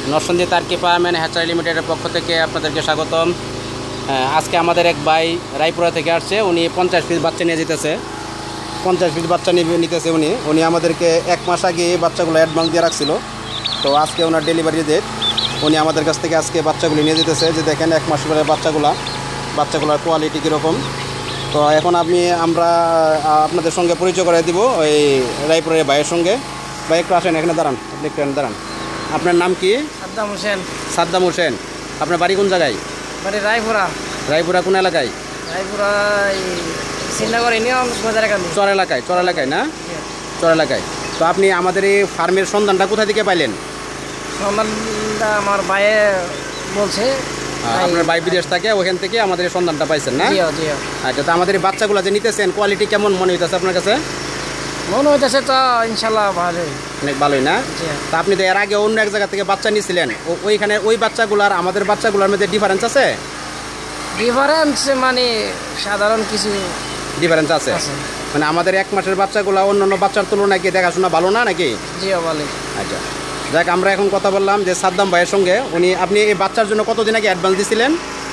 Narsingdi turkey farm and hatchery লিমিটেডের পক্ষ থেকে আপনাদেরকে স্বাগতম। আজকে আমাদের এক ভাই রায়পুরা থেকে আসছে, উনি 50 পিস বাচ্চা নিয়ে যেতেছে। 50 পিস বাচ্চা নিতেছে উনি আমাদেরকে 1 মাস আগে বাচ্চাগুলো অ্যাডভান্স দিয়ে রাখছিল। তো আজকে ওনার ডেলিভারি ডেট, উনি আমাদের কাছ থেকে আজকে বাচ্চাগুলি নিয়ে যেতেছে। যে দেখেন 1 মাস পরে বাচ্চাগুলোর কোয়ালিটি কীরকম। তো এখন আমরা আপনাদের সঙ্গে পরিচয় করে দিব ওই রায়পুরের ভাইয়ের সঙ্গে। ভাই একটু আসেন, এখানে দাঁড়ান, আপনি একটু দাঁড়ান। আপনার নাম কি? সাদ্দাম হোসেন। সাদ্দাম হোসেন। আপনার বাড়ি কোন জায়গায়? বাড়ি রায়পুরা। রায়পুরা কোন এলাকায়? রায়পুরা শ্রীনগর ইউনিয়ন চর এলাকায় না? চর এলাকায়। তো আপনি আমাদের এই ফার্মের সন্ধানটা কোথা থেকে পাইলেন? সন্ধানটা আমার ভাইয়ে বলছে। আপনার ভাই বিদেশ থাকে, ওখান থেকে আমাদের এই সন্ধানটা পাইছেন না? আচ্ছা, তো আমাদের এই বাচ্চাগুলো যে নিতেছেন কোয়ালিটি কেমন মনে হইতেছে আপনার কাছে? মনে হইতেছে তো ইনশাল্লাহ ভালোই, অনেক ভালোই না? তা আপনি তো এর আগে অন্য এক জায়গা থেকে বাচ্চা নিয়েছিলেন, ওইখানে ওই বাচ্চাগুলার আমাদের বাচ্চাগুলোর মধ্যে ডিফারেন্স আছে? ডিফারেন্স মানে সাধারণ কিছু ডিফারেন্স আছে। মানে আমাদের 1 মাসের বাচ্চাগুলো অন্যান্য বাচ্চার তুলনায় কি দেখাশোনা ভালো না নাকি? জি ভালো। আচ্ছা, যাক, আমরা এখন কথা বললাম যে সাদ্দাম ভাইয়ের সঙ্গে। আপনি এই বাচ্চার জন্য কতদিন আগে অ্যাডভান্স দিয়েছিলেন?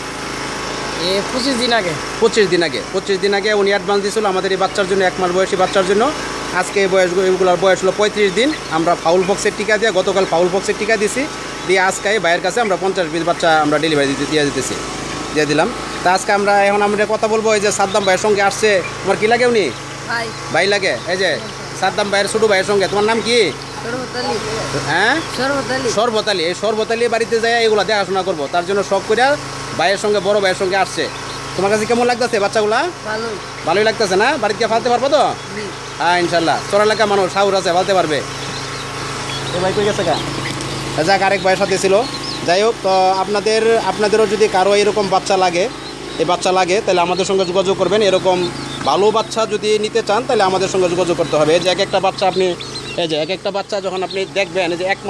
25 দিন আগে। 25 দিন আগে উনি অ্যাডভান্স দিয়েছিল আমাদের এই বাচ্চার জন্য, 1 মাস বয়সী বাচ্চার জন্য। আজকে এগুলোর বয়স হলো 35 দিন। আমরা ফাউল পক্সের টিকা দিয়ে গতকাল ফাউল পক্সের টিকা দিছি, দিয়ে আজকে ভাইয়ের কাছে আমরা 50 পিস বাচ্চা আমরা ডেলিভারি দিয়ে দিলাম। তা আজকে আমরা কথা বলবো এই যে সাদ্দাম ভাইয়ের সঙ্গে আসছে। তোমার কি লাগে? উনি ভাই লাগে। এই যে সাদ্দাম ভাইয়ের ছোটো ভাইয়ের সঙ্গে। তোমার নাম কি? হ্যাঁ, শরবত আলী। এই শরবত আলী বাড়িতে যাই এগুলো দেখাশোনা করবো, তার জন্য শখ করে ভাইয়ের সঙ্গে বড় ভাইয়ের সঙ্গে আসছে। তোমার কাছে কেমন লাগতেছে বাচ্চাগুলা? ভালোই লাগতেছে না? বাড়িতে ফালতে পারবো তো? হ্যাঁ, ইনশাল্লাহ। চর এলাকা মানুষ সাহস আছে, ফালতে পারবে। এ ভাই কই গেছে? যাক, আরেক ভাইয়ের সাথে ছিল। যাই হোক, তো আপনাদেরও যদি কারো এরকম বাচ্চা লাগে তাহলে আমাদের সঙ্গে যোগাযোগ করবেন। এরকম ভালো বাচ্চা যদি নিতে চান তাহলে আমাদের সঙ্গে যোগাযোগ করতে হবে। এই যে এক একটা বাচ্চা যখন আপনি দেখবেন, এই যে 1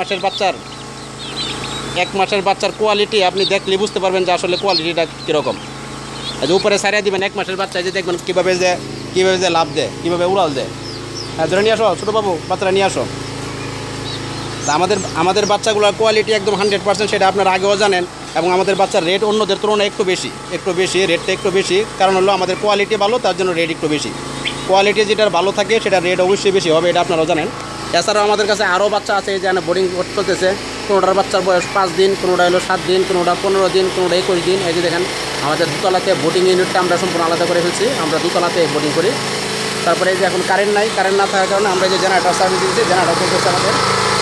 মাসের বাচ্চার কোয়ালিটি আপনি দেখলে বুঝতে পারবেন যে আসলে কোয়ালিটিটা কীরকম। এই যে উপরে সারিয়ে দিবেন 1 মাসের বাচ্চা, যে দেখবেন কীভাবে যে লাভ দেয়, কীভাবে উড়াল দেয়। হ্যাঁ, ধরে নিয়ে আসো ছোটো বাবু, বাচ্চারা নিয়ে আসো। তা আমাদের বাচ্চাগুলোর কোয়ালিটি একদম 100%, সেটা আপনারা আগেও জানেন। এবং আমাদের বাচ্চার রেট অন্যদের তুলনায় একটু বেশি, রেটটা একটু বেশি। কারণ হলো আমাদের কোয়ালিটি ভালো, তার জন্য রেট একটু বেশি। কোয়ালিটি যেটার ভালো থাকে সেটা রেট অবশ্যই বেশি হবে, এটা আপনারাও জানেন। এছাড়াও আমাদের কাছে আরও বাচ্চা আছে, এই যে বোর্ডিং চলতেছে। কোনোটার বাচ্চার বয়স 5 দিন, কোনোটা হলো 7 দিন, কোনোটা 15 দিন, কোনোটা 21 দিন। এই যে দেখেন আমাদের দোতলাতে বোর্ডিং ইউনিটটা আমরা সম্পূর্ণ আলাদা করে ফেলছি। আমরা দোতলাতে বোর্ডিং করি। তারপরে এই যে এখন কারেন্ট না থাকার কারণে আমরা যে জেনারেটর সার্ভিস দিচ্ছি, জেনারেটর চলতেছে আমাদের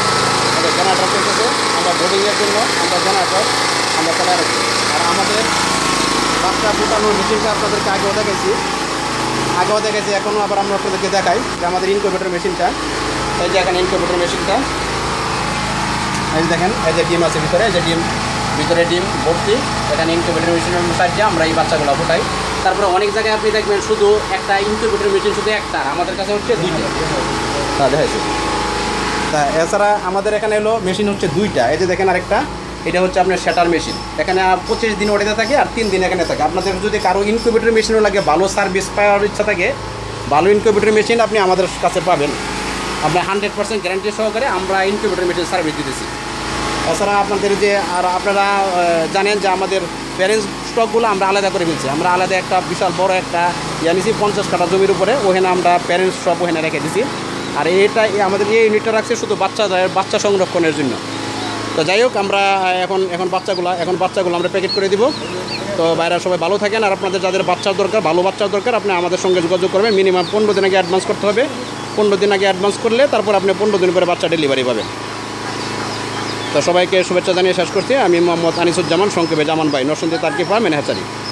আমরা বোর্ডিংয়ের জন্য আমরা জেনারেটর চালাই রাখছি। আর আমাদের বাচ্চা ফুটানোর মেশিনটা আপনাদেরকে আগেও দেখেছি, এখনও আবার আমরা আপনাদেরকে দেখাই যে আমাদের ইনকিউবেটর মেশিনটা। এই যে এখানে ইনকিউবেটর মেশিনটা, এই যে দেখেন, এই যে ডিম আছে ভিতরে, ভিতরে ডিম ভর্তি। এখানে ইনকিউবেটর মেশিনের সাহায্যে আমরা এই বাচ্চাগুলো ফুটাই। তারপরে অনেক জায়গায় আপনি দেখবেন শুধু একটা ইনকিউবেটর মেশিন, শুধু একটা। আমাদের কাছে হচ্ছে 2টা। দেখাইছি। তা এছাড়া আমাদের এখানে হলো মেশিন হচ্ছে 2টা। এই যে দেখেন আরেকটা, এটা হচ্ছে আপনার শ্যাটার মেশিন। এখানে 25 দিন ওটাতে থাকে আর 3 দিন এখানে থাকে। আপনাদের যদি কারো ইনকিউবেটর মেশিনও লাগে, ভালো সার্ভিস পাওয়ার ইচ্ছা থাকে, ভালো ইনকিউবেটর মেশিন আপনি আমাদের কাছে পাবেন। আপনার 100% গ্যারান্টি সহকারে আমরা ইনকিউবেটর মেশিন সার্ভিস দিতেছি। এছাড়া আপনারা জানেন যে আমাদের প্যারেন্টস স্টকগুলো আমরা আলাদা করে ফেলছি। আমরা আলাদা একটা বিশাল বড় একটা নিয়েছি 50 কাঠা জমির উপরে, ওখানে আমরা প্যারেন্টস স্টক ওখানে রেখে দিছি। আর আমাদের এই ইউনিটটা রাখছে শুধু বাচ্চা সংরক্ষণের জন্য। তো যাই হোক, আমরা এখন বাচ্চাগুলো আমরা প্যাকেট করে দিব। তো বাইরে সবাই ভালো থাকেন। আর আপনাদের যাদের ভালো বাচ্চার দরকার, আপনি আমাদের সঙ্গে যোগাযোগ করবেন। মিনিমাম 15 দিন আগে অ্যাডভান্স করতে হবে। 15 দিন আগে অ্যাডভান্স করলে তারপর আপনি 15 দিন পরে বাচ্চা ডেলিভারি পাবেন। তো সবাইকে শুভেচ্ছা জানিয়ে শেষ করছি। আমি মোহাম্মদ আনিসুজ্জামান, সংক্ষেপে জামান ভাই, Narsingdi turkey farm and hatchery.